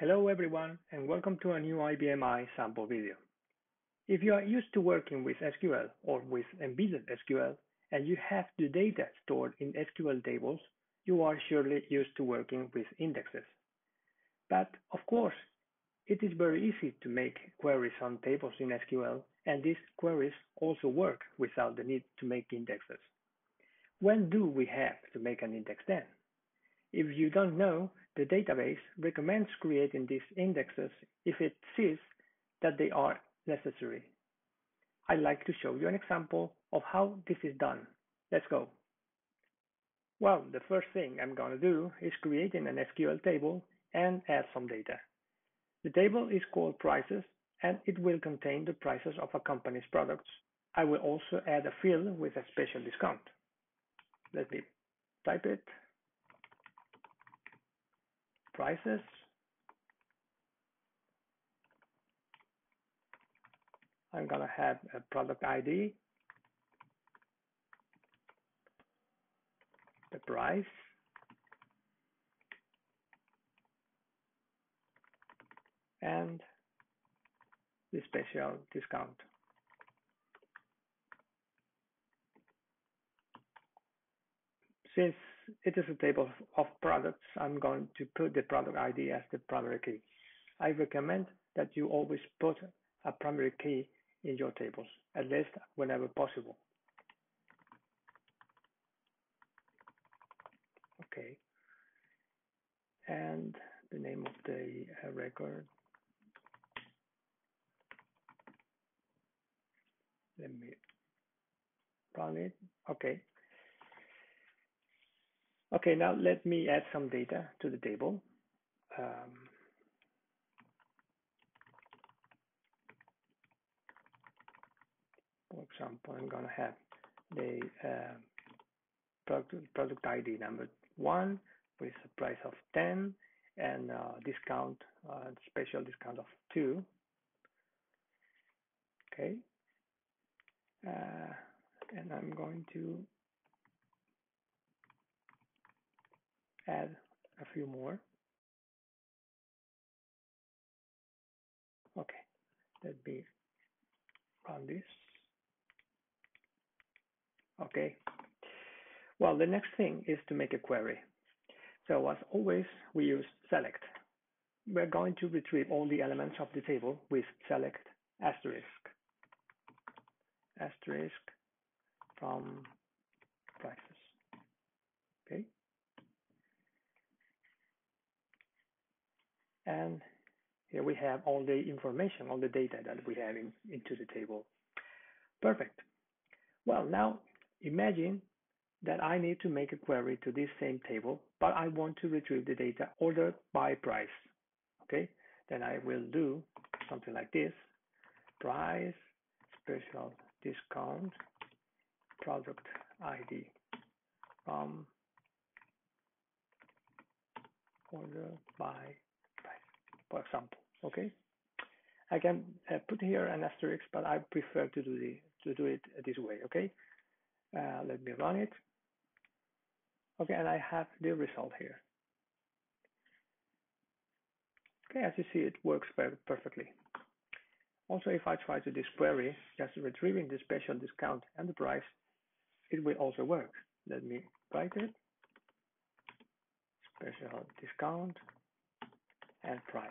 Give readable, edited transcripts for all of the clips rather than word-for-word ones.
Hello everyone and welcome to a new IBMi sample video. If you are used to working with SQL or with embedded SQL and you have the data stored in SQL tables, you are surely used to working with indexes. But of course, it is very easy to make queries on tables in SQL, and these queries also work without the need to make indexes. When do we have to make an index then? If you don't know, the database recommends creating these indexes if it sees that they are necessary. I'd like to show you an example of how this is done. Let's go. Well, the first thing I'm going to do is creating an SQL table and add some data. The table is called prices and it will contain the prices of a company's products. I will also add a field with a special discount. Let me type it. Prices. I'm going to have a product ID, the price, and the special discount. Since it is a table of products, I'm going to put the product ID as the primary key. I recommend that you always put a primary key in your tables, at least whenever possible. Okay. And the name of the record. Let me run it. Okay. Okay, now let me add some data to the table. For example, I'm going to have the product ID number 1 with a price of 10 and discount, special discount of 2. Okay. And I'm going to add a few more. Okay, let me run this. Okay, well, the next thing is to make a query. So as always, we use select. We're going to retrieve all the elements of the table with select asterisk from prices. Okay. And here we have all the information, all the data that we have into the table. Perfect. Well, now imagine that I need to make a query to this same table, but I want to retrieve the data ordered by price. Okay, then I will do something like this: price, special discount, product ID from order by price, for example. Okay, I can put here an asterisk, but I prefer to do it this way. Okay, let me run it. Okay, and I have the result here. Okay, as you see, it works perfectly. Also, if I try to do this query, just retrieving the special discount and the price, it will also work. Let me write it. Special discount and price.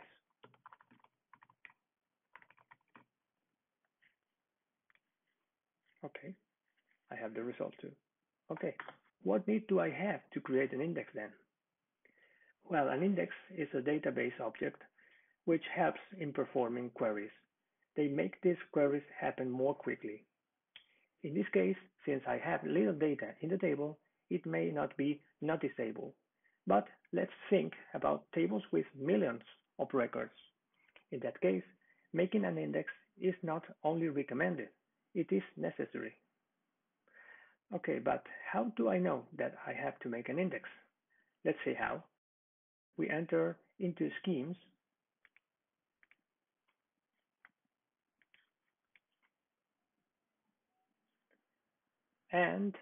Okay, I have the result too. Okay, what need do I have to create an index then? Well, an index is a database object which helps in performing queries. They make these queries happen more quickly. In this case, since I have little data in the table, it may not be noticeable. But let's think about tables with millions of records. In that case, making an index is not only recommended, it is necessary. Okay, but how do I know that I have to make an index? Let's see how. We enter into schemes and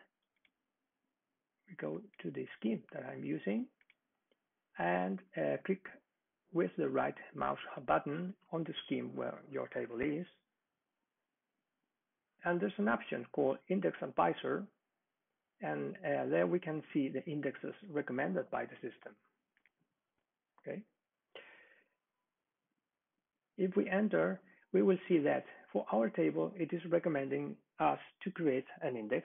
we go to the scheme that I'm using and click with the right mouse button on the scheme where your table is. And there's an option called IndexAdvisor, and there we can see the indexes recommended by the system. Okay. If we enter, we will see that for our table, it is recommending us to create an index.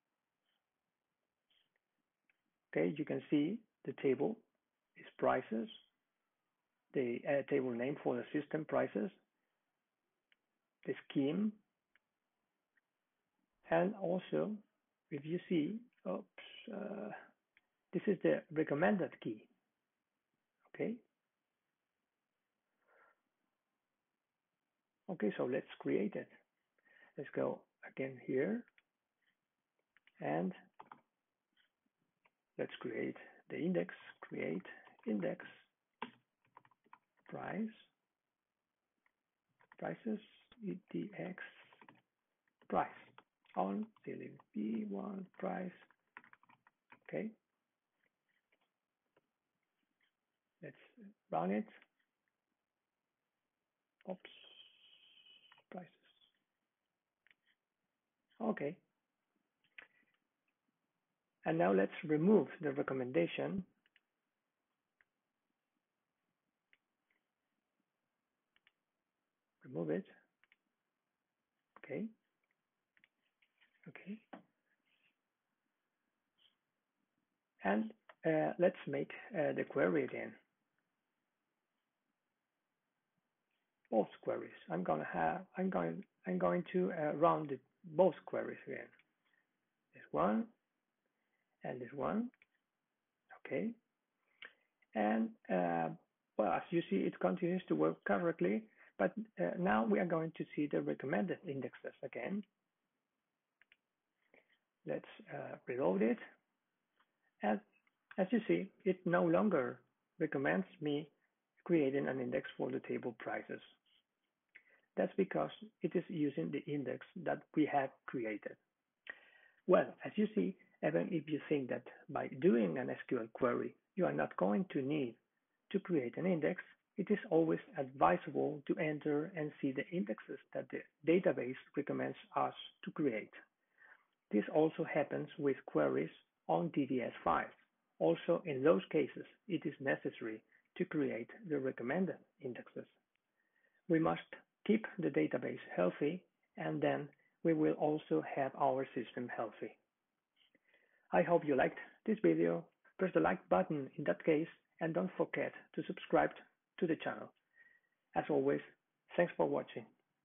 Okay, you can see the table is prices, the table name for the system prices, the scheme, and also if you see, this is the recommended key. Okay. Okay, so let's create it. Let's go again here and let's create the index, create index prices, EDX price on ceiling B1 price. Okay, let's run it. Oops, prices. Okay, and now let's remove the recommendation. Remove it. Okay. Okay. And let's make the query again. Both queries. I'm going to run both queries again. This one and this one. Okay. And well, as you see, it continues to work correctly. But now we are going to see the recommended indexes again. Let's reload it. And as you see, it no longer recommends me creating an index for the table prices. That's because it is using the index that we have created. Well, as you see, even if you think that by doing an SQL query, you are not going to need to create an index, it is always advisable to enter and see the indexes that the database recommends us to create. This also happens with queries on DDS files. Also, in those cases, it is necessary to create the recommended indexes. We must keep the database healthy, and then we will also have our system healthy. I hope you liked this video. Press the like button in that case, and don't forget to subscribe to the channel. As always, thanks for watching.